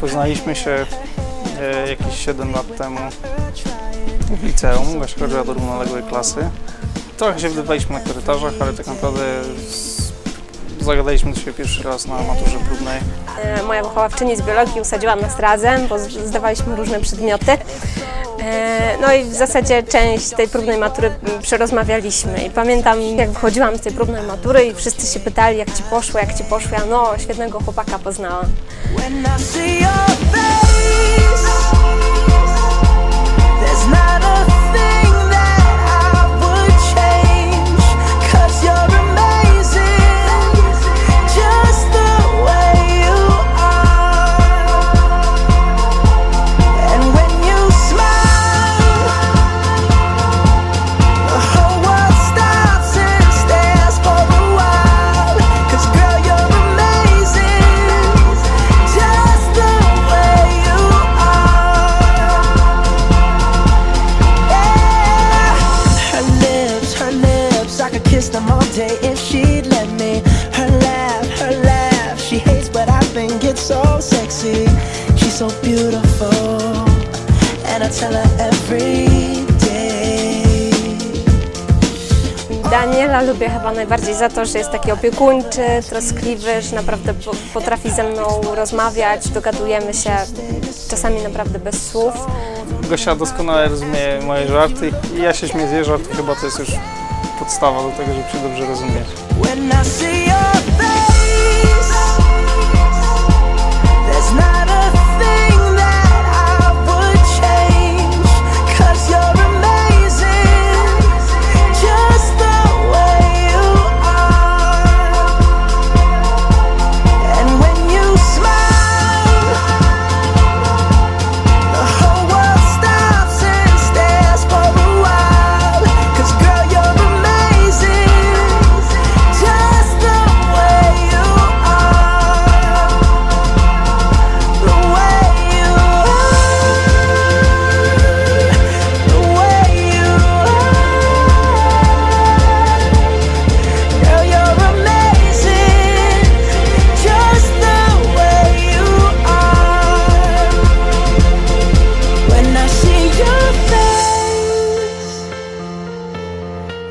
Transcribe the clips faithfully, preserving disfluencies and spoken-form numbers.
Poznaliśmy się e, jakieś siedem lat temu w liceum, Gosia chodziła do równoległej klasy. Trochę się wydawaliśmy na korytarzach, ale tak naprawdę z... zagadaliśmy do siebie pierwszy raz na maturze próbnej. E, moja wychowawczyni z biologii usadziła nas razem, bo zdawaliśmy różne przedmioty. E, no i w zasadzie część tej próbnej matury przerozmawialiśmy. I pamiętam, jak wychodziłam z tej próbnej matury i wszyscy się pytali, jak ci poszło, jak ci poszło. Ja, no, świetnego chłopaka poznałam. If she'd let me, her laugh, her laugh. She hates, but I think it's so sexy. She's so beautiful, and I tell her every day. Daniela lubię chyba najbardziej za to, że jest taki opiekuńczy, troskliwy, że naprawdę potrafi ze mną rozmawiać, dogadujemy się czasami naprawdę bez słów. Gosia doskonale rozumie moje żarty i ja się śmieję z jej żartów, chyba to jest już podstawa do tego, żeby się dobrze rozumieć.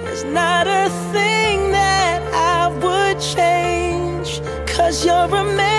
Not a thing that I would change, 'cause you're amazing.